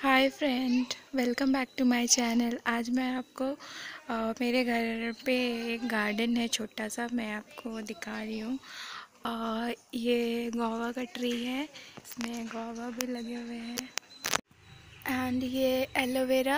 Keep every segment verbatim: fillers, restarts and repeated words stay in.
Hi friend, welcome back to my channel. आज मैं आपको अ, मेरे घर पे एक गार्डन है छोटा सा, मैं आपको दिखा रही हूँ। अ, ये गुआवा का ट्री है, इसमें गुआवा भी लगे हुए हैं। एंड ये एलोवेरा,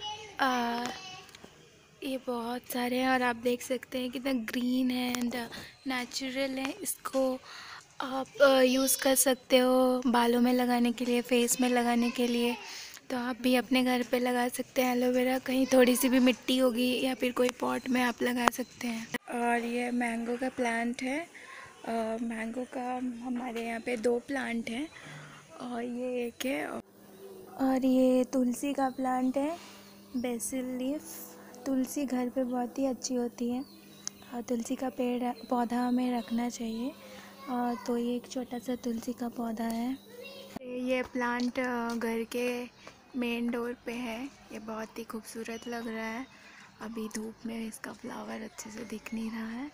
ये बहुत सारे हैं और आप देख सकते हैं कितना ग्रीन है एंड नेचुरल है। इसको आप यूज़ कर सकते हो बालों में लगाने के लिए, फेस में लगाने के लिए। तो आप भी अपने घर पे लगा सकते हैं एलोवेरा। कहीं थोड़ी सी भी मिट्टी होगी या फिर कोई पॉट में आप लगा सकते हैं। और ये मैंगो का प्लांट है। मैंगो का हमारे यहाँ पे दो प्लांट हैं और ये एक है। और ये तुलसी का प्लांट है, बेसिल लीफ। तुलसी घर पे बहुत ही अच्छी होती है और तुलसी का पेड़ पौधा हमें रखना चाहिए। और तो ये एक छोटा सा तुलसी का पौधा है। ये प्लांट घर के मेन डोर पे है। ये बहुत ही खूबसूरत लग रहा है। अभी धूप में इसका फ्लावर अच्छे से दिख नहीं रहा है।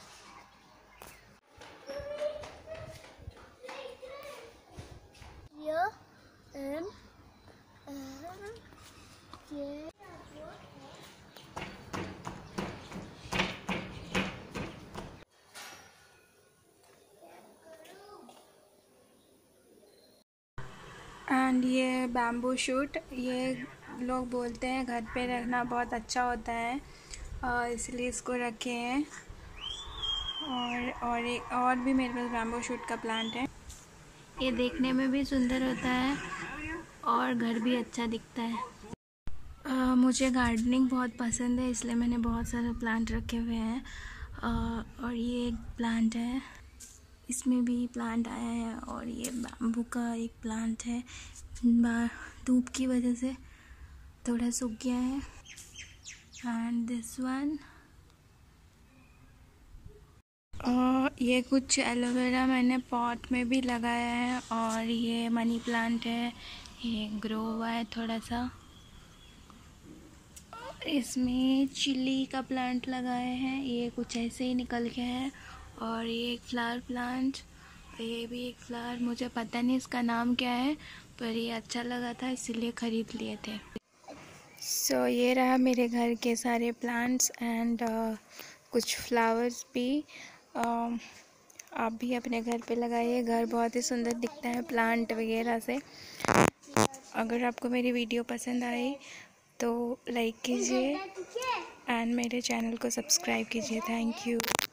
एंड ये बैम्बू शूट, ये लोग बोलते हैं घर पे रखना बहुत अच्छा होता है और इसलिए इसको रखे हैं। और और एक और भी मेरे पास बैम्बू शूट का प्लांट है। ये देखने में भी सुंदर होता है और घर भी अच्छा दिखता है। आ, मुझे गार्डनिंग बहुत पसंद है, इसलिए मैंने बहुत सारे प्लांट रखे हुए हैं। आ, और ये एक प्लांट है, इसमें भी प्लांट आया है। और ये बैम्बू का एक प्लांट है, धूप की वजह से थोड़ा सूख गया है। एंड दिस वन, ये कुछ एलोवेरा मैंने पॉट में भी लगाया है। और ये मनी प्लांट है, ये ग्रो हुआ है थोड़ा सा। इसमें चिली का प्लांट लगाए हैं, ये कुछ ऐसे ही निकल के है। और ये एक फ्लावर प्लांट, ये भी एक फ्लावर, मुझे पता नहीं इसका नाम क्या है, पर ये अच्छा लगा था इसीलिए ख़रीद लिए थे। सो so, ये रहा मेरे घर के सारे प्लांट्स एंड uh, कुछ फ्लावर्स भी। uh, आप भी अपने घर पे लगाइए, घर बहुत ही सुंदर दिखता है प्लांट वगैरह से। अगर आपको मेरी वीडियो पसंद आई तो लाइक कीजिए एंड मेरे चैनल को सब्सक्राइब कीजिए। Thank you.